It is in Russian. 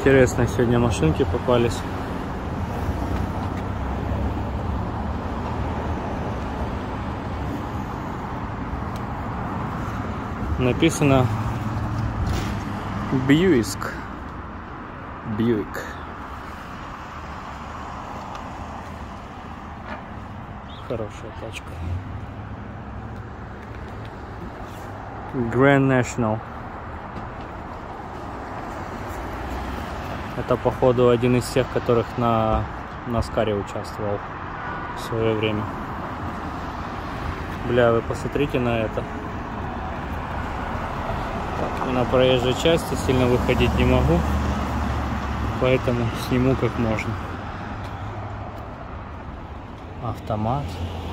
интересные сегодня машинки попались. Написано Бьюик. Хорошая тачка. Grand National. Это походу один из тех, которых на Наскаре участвовал в свое время. Бля, вы посмотрите на это. Так, на проезжей части сильно выходить не могу, поэтому сниму как можно. Автомат.